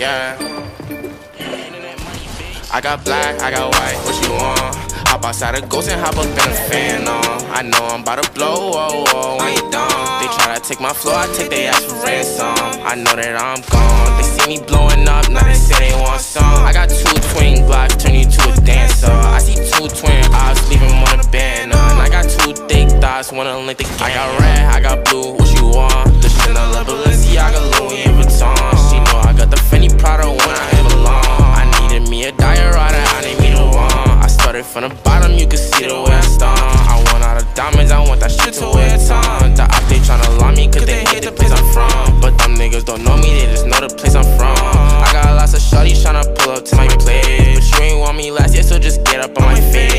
Yeah. I got black, I got white, what you want? Hop outside a ghost and hop up in a fan on. I know I'm about to blow, whoa, whoa, when you done. They try to take my flow, I take they ass for ransom. I know that I'm gone, they see me blowing up, now they say they want some. I got 2 twin Glocks, turn you to a dancer. I see 2 twin eyes, leave them on a banner. And I got 2 thick thighs, wanna link the game. I got red, I got blue, what you want? The Chanel, Balenciaga, Louis Vuitton. She know I got the Fendi Prada when I hit along. I needed me a diorata, I need me the one. I started from the bottom, you can see the way I stomp. I want all the diamonds, I want that shit to wear a ton. The op, they tryna lie me cause they hate the place I'm from. But them niggas don't know me, they just know the place I'm from. I got lots of shorties tryna pull up to my place, but you ain't want me last year, so just get up on my face.